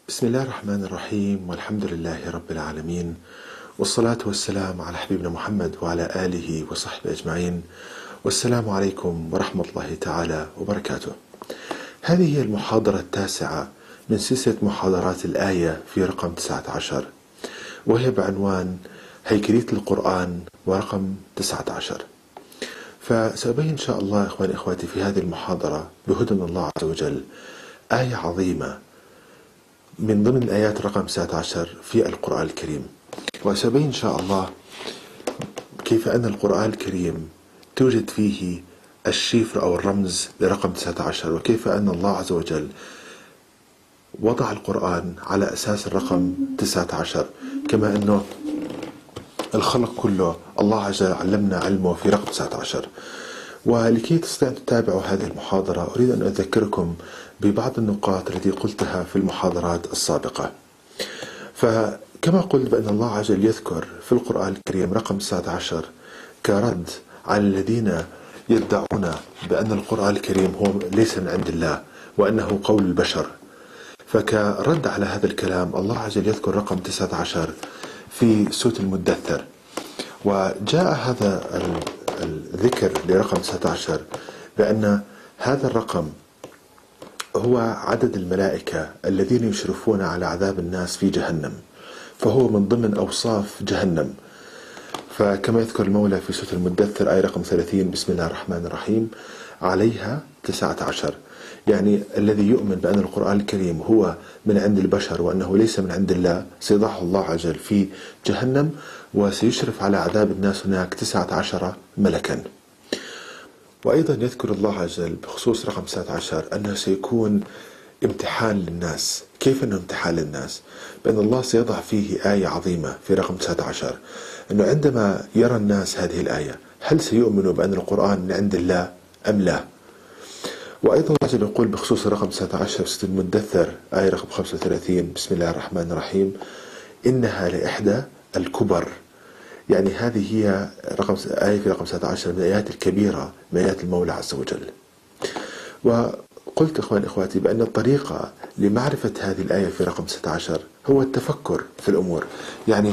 بسم الله الرحمن الرحيم، والحمد لله رب العالمين، والصلاة والسلام على حبيبنا محمد وعلى آله وصحبه أجمعين، والسلام عليكم ورحمة الله تعالى وبركاته. هذه هي المحاضرة التاسعة من سلسلة محاضرات الآية في رقم 19، وهي بعنوان هيكلية القرآن ورقم 19. فسأبين إن شاء الله إخواني إخواتي في هذه المحاضرة بهدى من الله عز وجل آية عظيمة من ضمن الآيات رقم 19 في القرآن الكريم، وسأبين إن شاء الله كيف أن القرآن الكريم توجد فيه الشفر أو الرمز لرقم 19، وكيف أن الله عز وجل وضع القرآن على أساس الرقم 19، كما أنه الخلق كله الله عز وجل علمنا علمه في رقم 19. ولكي تستطيعوا أن تتابعوا هذه المحاضرة أريد أن أذكركم ببعض النقاط التي قلتها في المحاضرات السابقة. فكما قلت بأن الله عز وجل يذكر في القرآن الكريم رقم 19 كرد على الذين يدعون بأن القرآن الكريم هو ليس من عند الله وأنه قول البشر، فكرد على هذا الكلام الله عز وجل يذكر رقم 19 في سورة المدثر. وجاء هذا الذكر لرقم 19 بأن هذا الرقم هو عدد الملائكة الذين يشرفون على عذاب الناس في جهنم، فهو من ضمن أوصاف جهنم. فكما يذكر المولى في سورة المدثر آية رقم 30: بسم الله الرحمن الرحيم، عليها 19، يعني الذي يؤمن بأن القرآن الكريم هو من عند البشر وأنه ليس من عند الله سيضعه الله عز وجل في جهنم، وسيشرف على عذاب الناس هناك 19 ملكا. وأيضا يذكر الله عز وجل بخصوص رقم 19 أنه سيكون امتحان للناس. كيف أنه امتحان للناس؟ بأن الله سيضع فيه آية عظيمة في رقم 19، أنه عندما يرى الناس هذه الآية هل سيؤمنوا بأن القرآن من عند الله أم لا؟ وأيضا الله عز وجل يقول بخصوص رقم 19 سورة المدثر آية رقم 35: بسم الله الرحمن الرحيم، إنها لإحدى الكبر. يعني هذه هي آية في رقم 19 من الآيات الكبيرة من آيات المولى عز وجل. وقلت إخواني إخواتي بأن الطريقة لمعرفة هذه الآية في رقم 16 هو التفكر في الأمور. يعني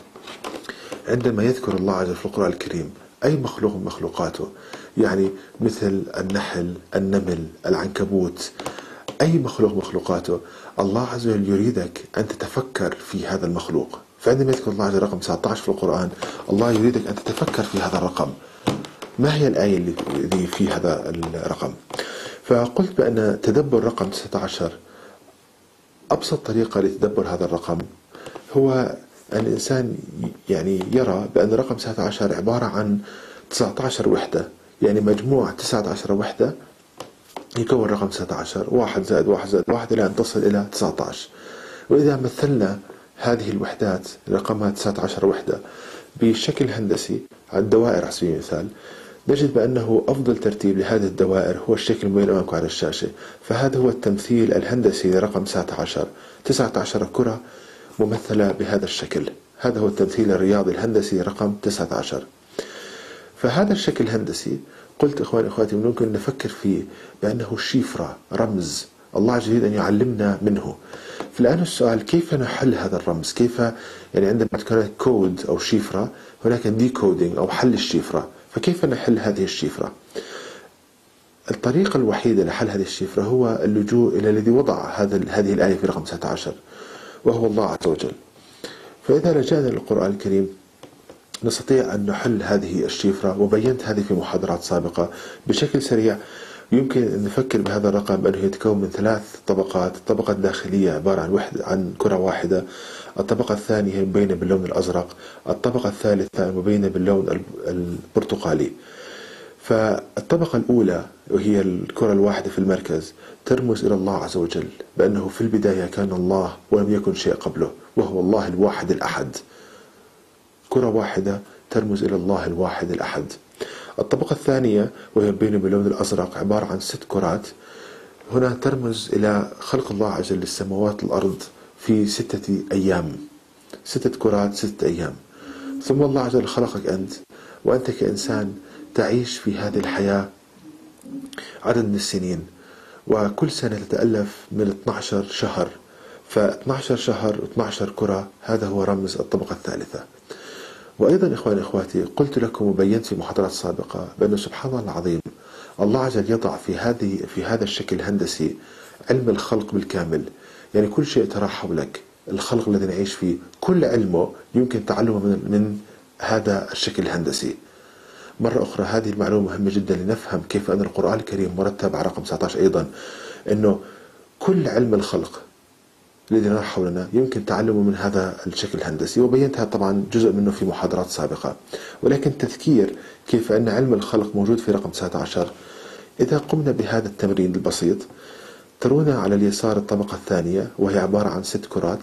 عندما يذكر الله عز وجل في القرآن الكريم أي مخلوق من مخلوقاته، يعني مثل النحل، النمل، العنكبوت، أي مخلوق مخلوقاته، الله عز وجل يريدك أن تتفكر في هذا المخلوق. فعندما يذكر الله عز وجل رقم 19 في القرآن الله يريدك أن تتفكر في هذا الرقم، ما هي الآية اللي في هذا الرقم. فقلت بأن تدبر رقم 19 أبسط طريقة لتدبر هذا الرقم هو أن الإنسان يعني يرى بأن رقم 19 عبارة عن 19 وحدة، يعني مجموع 19 وحدة يكون رقم 19، 1 زائد 1 زائد 1 إلى أن تصل إلى 19. وإذا مثلنا هذه الوحدات رقمها 19 وحدة بشكل هندسي على الدوائر على سبيل المثال، نجد بأنه أفضل ترتيب لهذه الدوائر هو الشكل المبين أمامكم على الشاشة. فهذا هو التمثيل الهندسي لرقم 19، 19 كرة ممثلة بهذا الشكل، هذا هو التمثيل الرياضي الهندسي لرقم 19. فهذا الشكل الهندسي قلت إخواني إخواتي ممكن نفكر فيه بأنه شفرة، رمز الله عز وجل أن يعلمنا منه. فالآن السؤال كيف نحل هذا الرمز؟ كيف يعني عندما تكون كود أو شفرة هناك ديكودينج أو حل الشفرة، فكيف نحل هذه الشفرة؟ الطريقة الوحيدة لحل هذه الشفرة هو اللجوء إلى الذي وضع هذه الآية في رقم 19 وهو الله عز وجل. فإذا لجأنا للقرآن الكريم نستطيع أن نحل هذه الشفرة، وبينت هذه في محاضرات سابقة بشكل سريع. يمكن أن نفكر بهذا الرقم بأنه يتكون من 3 طبقات. الطبقة الداخلية عبارة عن كرة واحدة، الطبقة الثانية مبينة باللون الأزرق، الطبقة الثالثة مبينة باللون البرتقالي. فالطبقة الأولى وهي الكرة الواحدة في المركز ترمز إلى الله عز وجل بأنه في البداية كان الله ولم يكن شيء قبله، وهو الله الواحد الأحد. كرة واحدة ترمز إلى الله الواحد الأحد. الطبقة الثانية وهي مبينة باللون الأزرق عبارة عن 6 كرات، هنا ترمز إلى خلق الله عز وجل للسماوات والأرض في 6 أيام، 6 كرات 6 أيام. ثم الله عز وجل خلقك أنت، وأنت كإنسان تعيش في هذه الحياة عدد من السنين، وكل سنة تتألف من 12 شهر. ف12 شهر و12 كرة هذا هو رمز الطبقة الثالثة. وأيضا إخواني إخواتي، قلت لكم وبينت في محاضرات سابقة بأن سبحان الله العظيم الله عز وجل يضع في هذا الشكل الهندسي علم الخلق بالكامل. يعني كل شيء ترى حولك، الخلق الذي نعيش فيه، كل علمه يمكن تعلمه من هذا الشكل الهندسي. مرة أخرى هذه المعلومة مهمة جدا لنفهم كيف أن القرآن الكريم مرتب على رقم 19 أيضا، أنه كل علم الخلق الذي نرى حولنا يمكن تعلمه من هذا الشكل الهندسي، وبينتها طبعا جزء منه في محاضرات سابقة. ولكن تذكير كيف أن علم الخلق موجود في رقم 19. إذا قمنا بهذا التمرين البسيط، ترون على اليسار الطبقة الثانية وهي عبارة عن 6 كرات.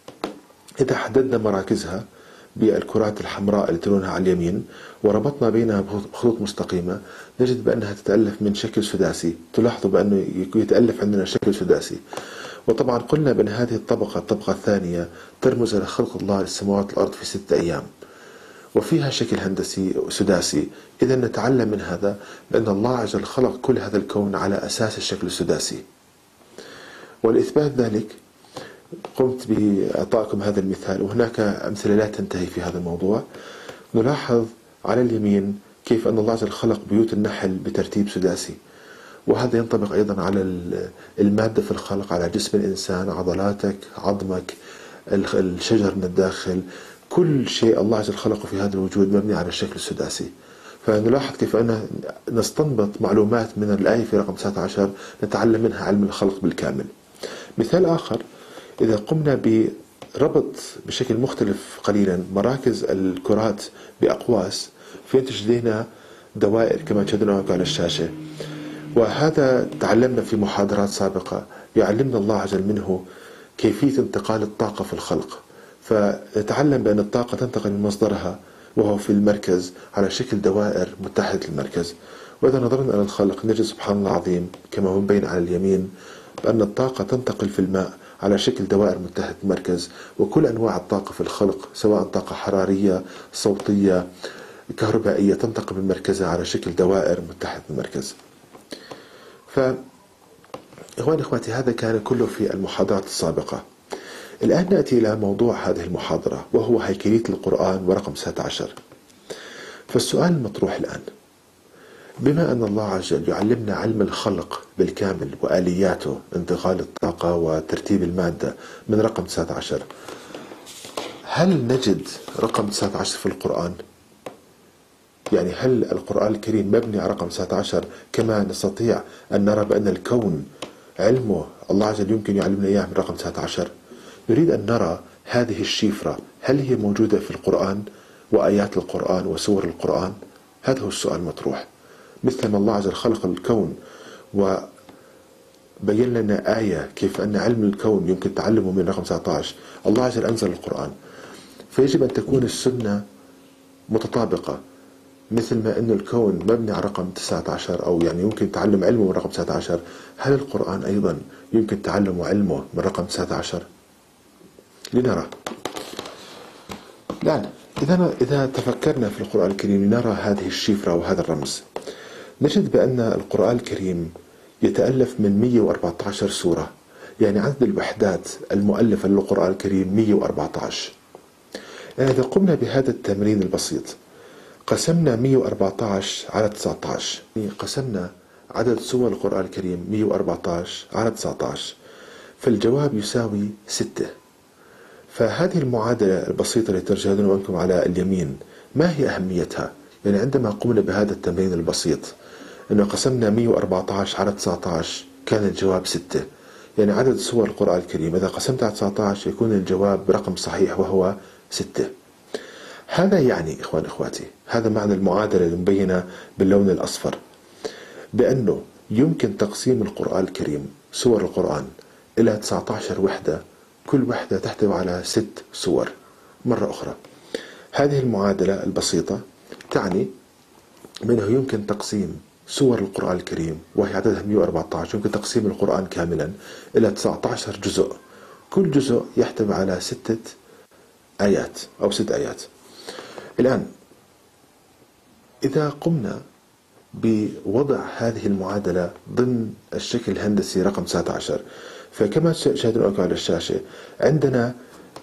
إذا حددنا مراكزها بالكرات الحمراء اللي ترونها على اليمين وربطنا بينها بخطوط مستقيمة، نجد بأنها تتألف من شكل سداسي. تلاحظوا بأنه يتألف عندنا شكل سداسي. وطبعا قلنا بأن هذه الطبقة الثانية ترمز إلى خلق الله للسماوات والأرض في 6 أيام، وفيها شكل هندسي سداسي. إذا نتعلم من هذا بأن الله عز وجل خلق كل هذا الكون على أساس الشكل السداسي. والإثبات ذلك قمت بإعطائكم هذا المثال، وهناك أمثلة لا تنتهي في هذا الموضوع. نلاحظ على اليمين كيف أن الله عز وجل خلق بيوت النحل بترتيب سداسي، وهذا ينطبق أيضا على المادة في الخلق، على جسم الإنسان، عضلاتك، عظمك، الشجر من الداخل، كل شيء الله عز وجل خلقه في هذا الوجود مبني على الشكل السداسي. فنلاحظ كيف أن نستنبط معلومات من الآية في رقم 19 نتعلم منها علم الخلق بالكامل. مثال آخر، إذا قمنا بربط بشكل مختلف قليلا مراكز الكرات بأقواس، فينتج لنا دوائر كما تشاهدون على الشاشة. وهذا تعلمنا في محاضرات سابقة، يعلمنا الله عز وجل منه كيفية انتقال الطاقة في الخلق. فنتعلم بأن الطاقة تنتقل من مصدرها وهو في المركز على شكل دوائر متحدة المركز. وإذا نظرنا إلى الخلق نجد سبحان الله العظيم كما مبين على اليمين بأن الطاقة تنتقل في الماء على شكل دوائر متحدة المركز. وكل أنواع الطاقة في الخلق سواء طاقة حرارية، صوتية، كهربائية تنتقل من مركزها على شكل دوائر متحدة المركز. إخواني إخواتي، هذا كان كله في المحاضرات السابقة. الآن نأتي إلى موضوع هذه المحاضرة وهو هيكلية القرآن ورقم 19. فالسؤال المطروح الآن، بما أن الله عز وجل يعلمنا علم الخلق بالكامل وآلياته، انتقال الطاقة وترتيب المادة من رقم 19، هل نجد رقم 19 في القرآن؟ يعني هل القرآن الكريم مبني على رقم 19 كما نستطيع أن نرى بأن الكون علمه الله عز وجل يمكن يعلمنا إياه من رقم 19؟ نريد أن نرى هذه الشفرة هل هي موجودة في القرآن وآيات القرآن وسور القرآن؟ هذا هو السؤال المطروح. مثل ما الله عز وجل خلق الكون وبين لنا آية كيف أن علم الكون يمكن تعلمه من رقم 19، الله عز وجل أنزل القرآن، فيجب أن تكون السنة متطابقة. مثل ما أن الكون مبني على رقم 19 أو يعني يمكن تعلم علمه من رقم 19، هل القرآن أيضا يمكن تعلم علمه من رقم 19؟ لنرى. الآن إذا تفكرنا في القرآن الكريم لنرى هذه الشفرة وهذا الرمز، نجد بأن القرآن الكريم يتألف من 114 سورة، يعني عدد الوحدات المؤلفة للقرآن الكريم 114. يعني إذا قمنا بهذا التمرين البسيط قسمنا 114 على 19، قسمنا عدد سور القرآن الكريم 114 على 19، فالجواب يساوي 6. فهذه المعادلة البسيطة اللي تشاهدون أنتم على اليمين ما هي أهميتها؟ يعني عندما قمنا بهذا التمرين البسيط أنه قسمنا 114 على 19 كان الجواب 6. يعني عدد سور القرآن الكريم إذا قسمت على 19 يكون الجواب رقم صحيح وهو 6. هذا يعني إخوان إخواتي، هذا معنى المعادلة المبينة باللون الأصفر، بأنه يمكن تقسيم القرآن الكريم سور القرآن إلى 19 وحدة، كل وحدة تحتوي على 6 سور. مرة أخرى، هذه المعادلة البسيطة تعني أنه يمكن تقسيم سور القرآن الكريم وهي عددها 114، يمكن تقسيم القرآن كاملا إلى 19 جزء، كل جزء يحتوي على 6 آيات أو 6 آيات. الآن إذا قمنا بوضع هذه المعادلة ضمن الشكل الهندسي رقم 19. فكما تشاهدون على الشاشة عندنا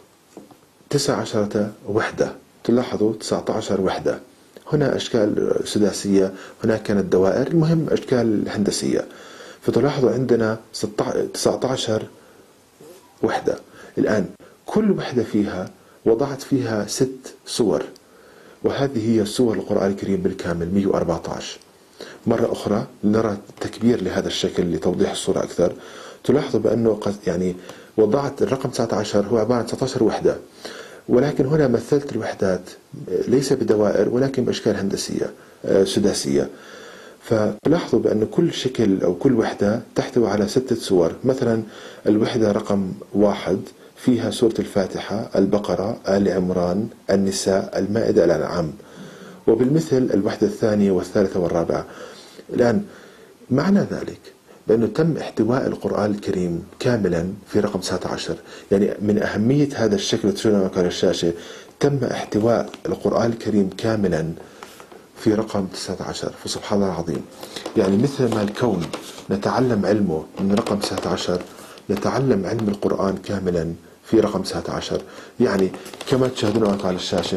19 وحدة، تلاحظوا 19 وحدة، هنا أشكال سداسية، هناك كانت دوائر، المهم أشكال هندسية. فتلاحظوا عندنا 19 وحدة. الآن كل وحدة فيها وضعت فيها 6 صور، وهذه هي صور القرآن الكريم بالكامل 114. مرة أخرى نرى تكبير لهذا الشكل لتوضيح الصورة أكثر. تلاحظوا بأنه يعني وضعت الرقم 19 هو عبارة عن 19 وحدة، ولكن هنا مثلت الوحدات ليس بدوائر ولكن بأشكال هندسية سداسية. فلاحظوا بأن كل شكل أو كل وحدة تحتوي على 6 صور. مثلا الوحدة رقم 1 فيها سورة الفاتحة، البقرة، آل عمران، النساء، المائدة، الأنعام. وبالمثل الوحدة الثانية والثالثة والرابعة. الآن معنى ذلك بأنه تم احتواء القرآن الكريم كاملا في رقم 19. يعني من أهمية هذا الشكل اللي تشوفونه على الشاشة، تم احتواء القرآن الكريم كاملا في رقم 19. فسبحان الله العظيم، يعني مثل ما الكون نتعلم علمه من رقم 19، نتعلم علم القرآن كاملا في رقم 19. يعني كما تشاهدون على الشاشة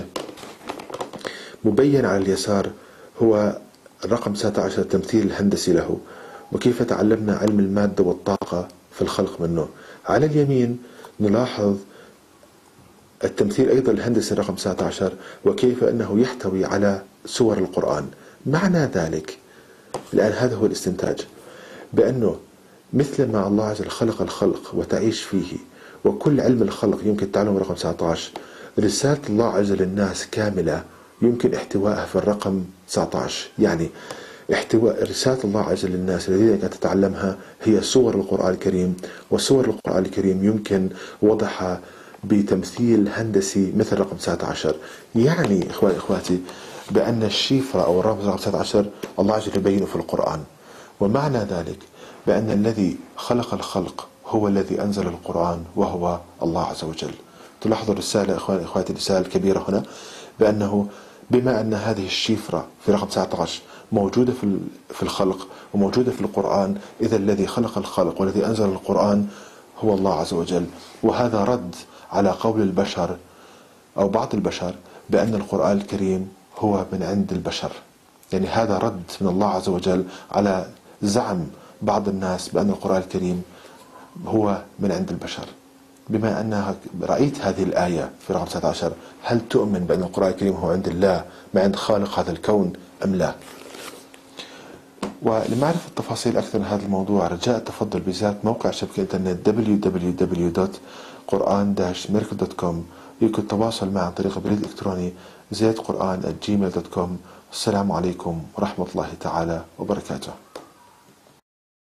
مبين على اليسار هو الرقم 19 التمثيل الهندسي له، وكيف تعلمنا علم المادة والطاقة في الخلق منه. على اليمين نلاحظ التمثيل أيضا الهندسي رقم 19، وكيف أنه يحتوي على سور القرآن. معنى ذلك الآن هذا هو الاستنتاج، بأنه مثل ما الله عز وجل خلق الخلق وتعيش فيه، وكل علم الخلق يمكن تعلمه رقم 19، رسالة الله عز وجل للناس كاملة يمكن احتوائها في الرقم 19. يعني احتواء رسالة الله عز وجل للناس الذين أن تتعلمها هي صور القرآن الكريم، وصور القرآن الكريم يمكن وضعها بتمثيل هندسي مثل رقم 19. يعني إخواتي بأن الشفرة أو الرمز رقم 19 الله عز وجل يبينه في القرآن. ومعنى ذلك بأن الذي خلق الخلق هو الذي أنزل القرآن وهو الله عز وجل. تلاحظوا الرسالة إخواتي الرسالة الكبيرة هنا، بأنه بما أن هذه الشفرة في رقم 19 موجودة في الخلق وموجودة في القرآن، إذا الذي خلق الخلق والذي أنزل القرآن هو الله عز وجل. وهذا رد على قول البشر أو بعض البشر بأن القرآن الكريم هو من عند البشر. يعني هذا رد من الله عز وجل على زعم بعض الناس بأن القرآن الكريم هو من عند البشر. بما أنك رأيت هذه الآية في رقم 19، هل تؤمن بأن القرآن الكريم هو عند الله ما عند خالق هذا الكون أم لا؟ ولمعرفة تفاصيل أكثر عن هذا الموضوع رجاء التفضل بزيارة موقع شبكة الإنترنت www.quran-miracle.com. يمكن التواصل معي عن طريق البريد الإلكتروني زيدقرآن@gmail.com. السلام عليكم ورحمة الله تعالى وبركاته.